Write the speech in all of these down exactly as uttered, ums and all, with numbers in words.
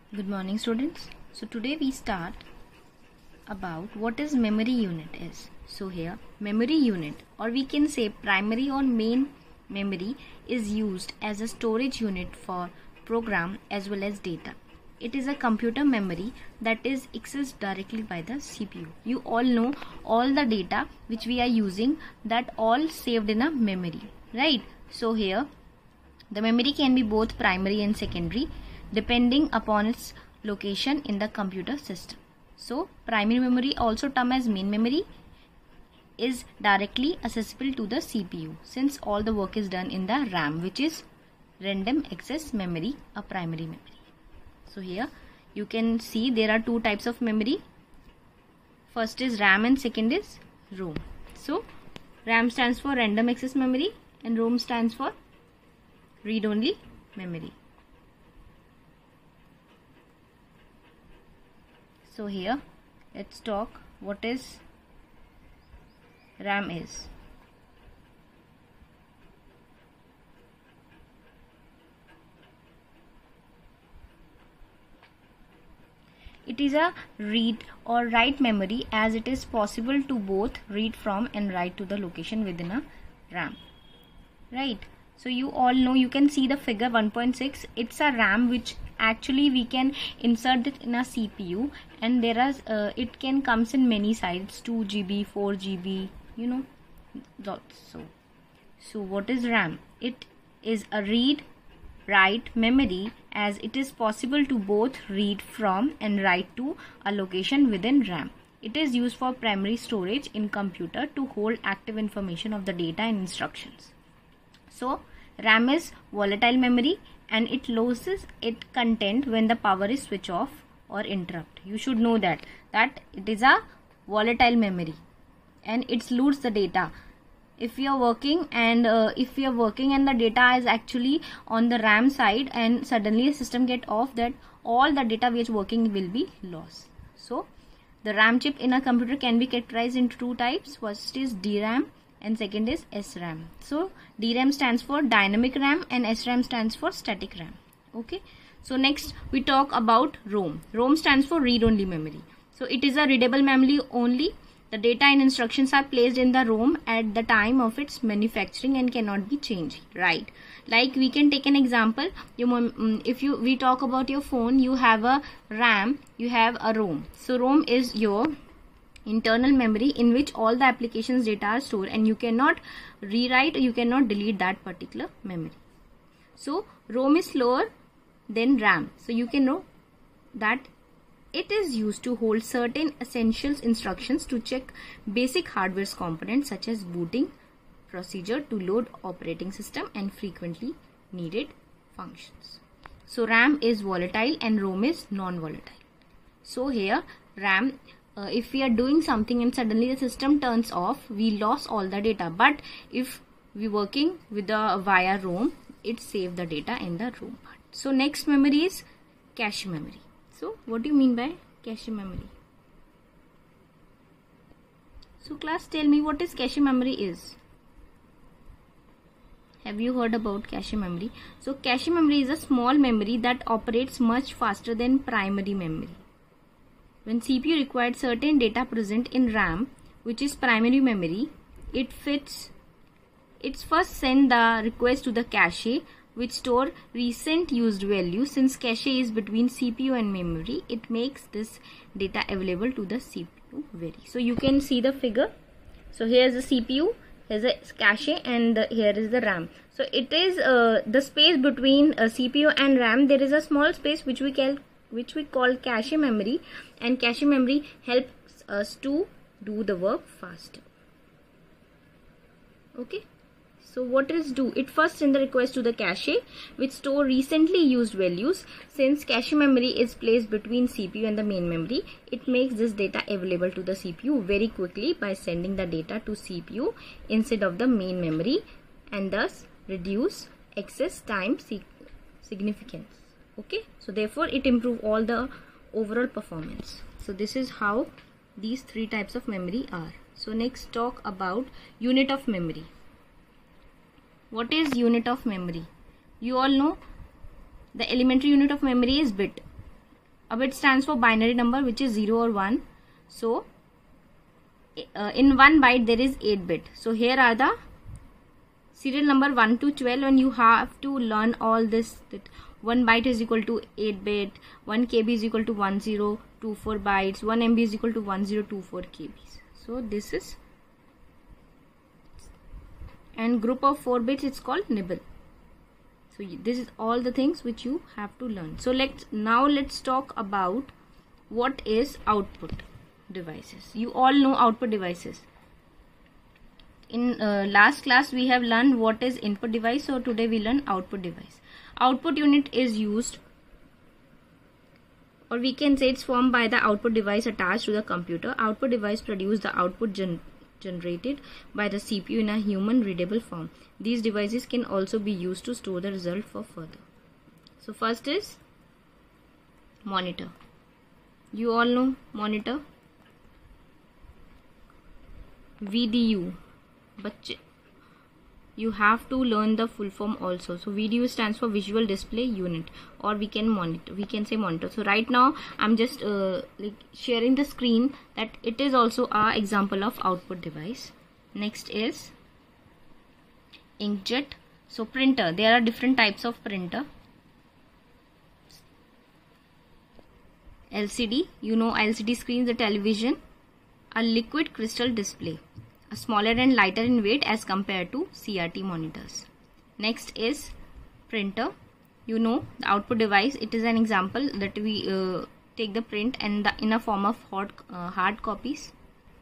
Good morning, students. So today we start about what is memory unit is. So here memory unit, or we can say primary or main memory, is used as a storage unit for program as well as data. It is a computer memory that is accessed directly by the C P U. You all know all the data which we are using, that all saved in a memory, right? So here the memory can be both primary and secondary depending upon its location in the computer system. So primary memory, also termed as main memory, is directly accessible to the C P U since all the work is done in the RAM, which is random access memory, a primary memory. So here you can see there are two types of memory. First is RAM and second is ROM. So RAM stands for random access memory and ROM stands for read-only memory. So here let's talk what is RAM is. It is a read or write memory, as it is possible to both read from and write to the location within a RAM, right? So you all know, you can see the figure one point six. It's a RAM which actually we can insert it in a C P U, and there are uh, it can comes in many sizes, two G B, four G B, you know. So so what is RAM? It is a read write memory, as it is possible to both read from and write to a location within RAM. It is used for primary storage in computer to hold active information of the data and instructions. So RAM is volatile memory, and it loses its content when the power is switched off or interrupt. You should know that that it is a volatile memory and it loses the data. If you are working and uh, if you are working and the data is actually on the RAM side, and suddenly the system get off, that all the data which is working will be lost. So the RAM chip in a computer can be categorized into two types. First is D RAM and second is S RAM. So D RAM stands for dynamic RAM and S RAM stands for static RAM. Okay. So next we talk about ROM. ROM stands for read-only memory. So it is a readable memory only. The data and instructions are placed in the ROM at the time of its manufacturing and cannot be changed, right? Like we can take an example. You, if you we talk about your phone, you have a RAM, you have a ROM. So ROM is your internal memory in which all the applications data are stored, and you cannot rewrite or you cannot delete that particular memory. So ROM is slower than RAM. So you can know that it is used to hold certain essential instructions to check basic hardware components such as booting procedure to load operating system and frequently needed functions. So RAM is volatile and ROM is non-volatile. So here RAM, uh, if we are doing something and suddenly the system turns off, we lost all the data. But if we working with the via ROM, it save the data in the ROM part. So next memory is cache memory. So what do you mean by cache memory? So class, tell me what is cache memory is. Have you heard about cache memory? So cache memory is a small memory that operates much faster than primary memory. When C P U requires certain data present in RAM, which is primary memory, it fits it's first send the request to the cache, which store recent used value. Since cache is between C P U and memory, it makes this data available to the C P U very. So you can see the figure. So here is the C P U, here's a cache, and the, here is the RAM. So it is uh, the space between uh, C P U and RAM. There is a small space which we call which we call cache memory, and cache memory helps us to do the work faster. Okay. So what is do? It first send the request to the cache, which store recently used values. Since cache memory is placed between C P U and the main memory, it makes this data available to the C P U very quickly by sending the data to C P U instead of the main memory, and thus reduce access time significance. Okay. So therefore it improves all the overall performance. So this is how these three types of memory are. So next talk about unit of memory. What is unit of memory? You all know the elementary unit of memory is bit. A bit stands for binary number, which is zero or one. So uh, in one byte there is eight bit. So here are the serial number one to twelve, and you have to learn all this, that one byte is equal to eight bit, one K B is equal to one zero two four bytes, one M B is equal to one zero two four K Bs. So this is, and group of four bits, it's called nibble. So this is all the things which you have to learn. So let's now let's talk about what is output devices. You all know output devices. In uh, last class we have learned what is input device, so today we learn output device. Output unit is used, or we can say it's formed by the output device attached to the computer. Output device produce the output gen generated by the C P U in a human readable form. These devices can also be used to store the result for further. So first is monitor. You all know monitor. V D U, but you have to learn the full form also. So V D U stands for visual display unit, or we can monitor, we can say monitor. So right now I'm just uh, like sharing the screen that it is also a example of output device. Next is inkjet. So printer, there are different types of printer. L C D, you know L C D screen, the television. A liquid crystal display, a smaller and lighter in weight as compared to C R T monitors. Next is printer. You know the output device, it is an example that we uh, take the print and the in a form of hard, uh, hard copies.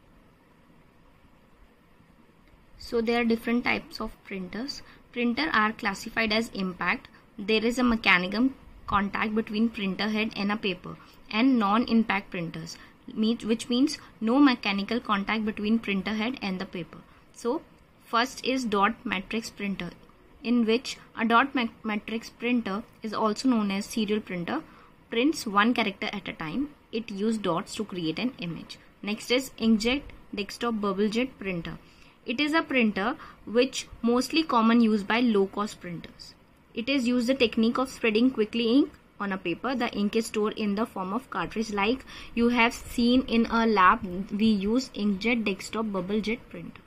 So there are different types of printers. Printer are classified as impact. There is a mechanical contact between printer head and a paper, and non-impact printers, which means no mechanical contact between printer head and the paper. So first is dot matrix printer, in which a dot matrix printer is also known as serial printer, prints one character at a time. It uses dots to create an image. Next is inkjet desktop bubble jet printer. It is a printer which mostly common used by low cost printers. It is used the technique of spreading quickly ink on a paper. The ink is stored in the form of cartridge, like you have seen in a lab. We use inkjet desktop bubble jet printer.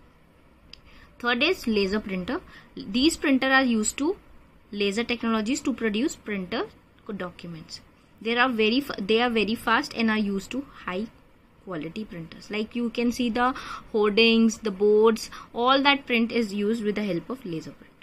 Third is laser printer. These printers are used to laser technologies to produce printer documents. They are very they are very fast and are used to high quality printers. Like you can see the hoardings, the boards, all that print is used with the help of laser printer.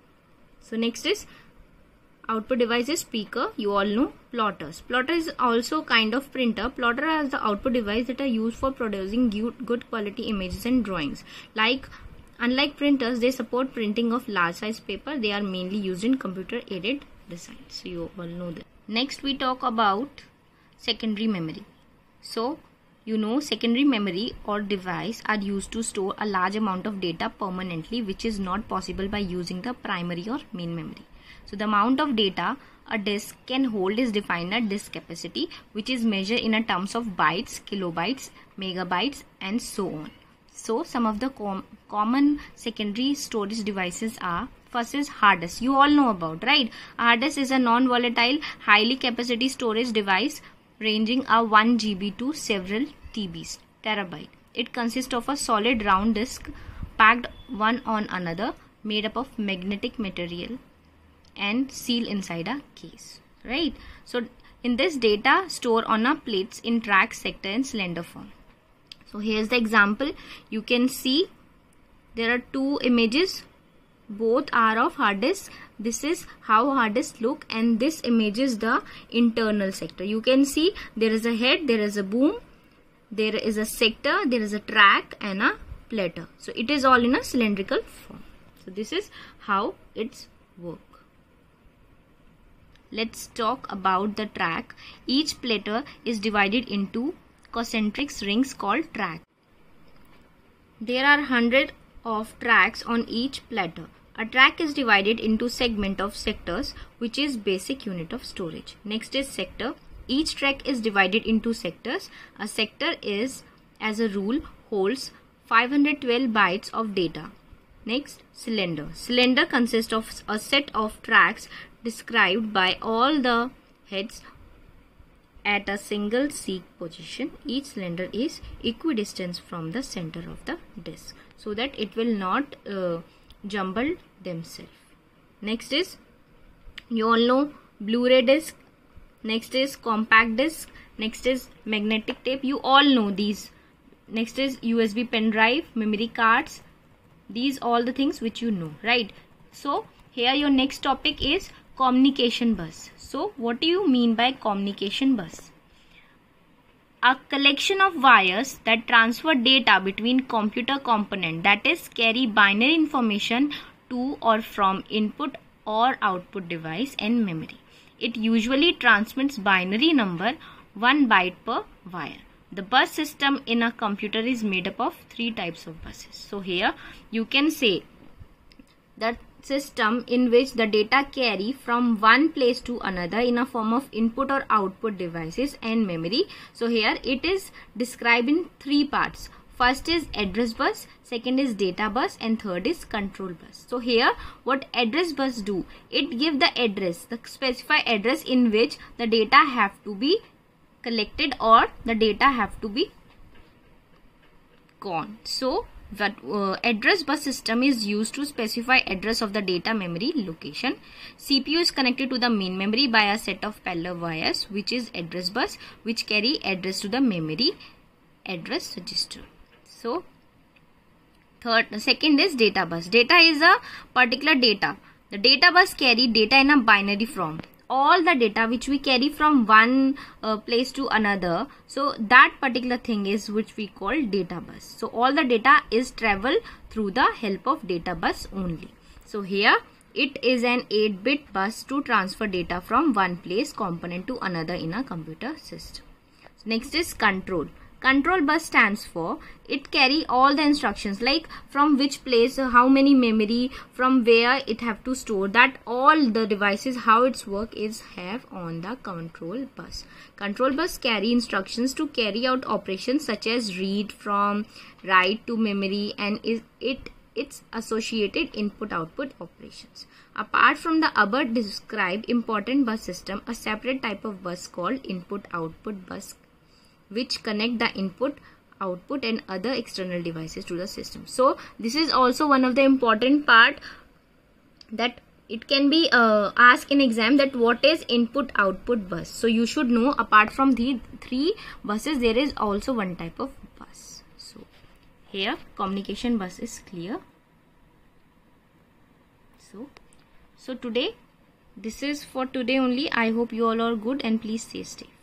So next is output device is speaker. You all know plotters. Plotter is also kind of printer. Plotter are the output device that are used for producing good, good quality images and drawings. Like unlike printers, they support printing of large size paper. They are mainly used in computer aided designs. So you all know that. Next we talk about secondary memory. So you know secondary memory or device are used to store a large amount of data permanently, which is not possible by using the primary or main memory. So the amount of data a disk can hold is defined as disk capacity, which is measured in a terms of bytes, kilobytes, megabytes, and so on. So some of the com common secondary storage devices are, first is hard disk. You all know about, right? Hard disk is a non-volatile, highly capacity storage device ranging a one G B to several T Bs, terabyte. It consists of a solid round disk packed one on another, made up of magnetic material and sealed inside a case, right? So in this, data stored on a plates in track, sector, and cylinder form. So here's the example. You can see there are two images, both are of hard disk. This is how hard disk look, and this image is the internal sector. You can see there is a head, there is a boom, there is a sector, there is a track, and a platter. So it is all in a cylindrical form. So this is how it's work. Let's talk about the track. Each platter is divided into concentric rings called track. There are hundred of tracks on each platter. A track is divided into segment of sectors, which is basic unit of storage. Next is sector. Each track is divided into sectors. A sector is, as a rule, holds five hundred twelve bytes of data. Next, cylinder. Cylinder consists of a set of tracks described by all the heads at a single seek position. Each cylinder is equidistant from the center of the disk, so that it will not uh, jumble themselves. Next is, you all know, Blu-ray disc. Next is compact disc. Next is magnetic tape. You all know these. Next is U S B pen drive, memory cards. These all the things which you know, right? So here your next topic is communication bus. So what do you mean by communication bus? A collection of wires that transfer data between computer components, that is carry binary information to or from input or output device and memory. It usually transmits binary number one byte per wire. The bus system in a computer is made up of three types of buses. So here you can say that system in which the data carry from one place to another in a form of input or output devices and memory. So here it is described in three parts. First is address bus, second is data bus, and third is control bus. So here what address bus do? It give the address, the specified address in which the data have to be collected or the data have to be gone. So that uh, address bus system is used to specify address of the data memory location. C P U is connected to the main memory by a set of parallel wires, which is address bus, which carry address to the memory address register. So third, second is data bus. Data is a particular data. The data bus carry data in a binary form. All the data which we carry from one uh, place to another, so that particular thing is which we call data bus. So all the data is travel through the help of data bus only. So here it is an eight bit bus to transfer data from one place component to another in a computer system. Next is control. Control bus stands for, it carry all the instructions like from which place, how many memory, from where it have to store, that all the devices, how its work is have on the control bus. Control bus carry instructions to carry out operations such as read from, write to memory, and is it its associated input output operations. Apart from the above described important bus system, a separate type of bus called input output bus, which connect the input, output and other external devices to the system. So this is also one of the important part that it can be uh, asked in exam, that what is input output bus. So you should know, apart from the three buses, there is also one type of bus. So here communication bus is clear. So so today, this is for today only. I hope you all are good and please stay safe.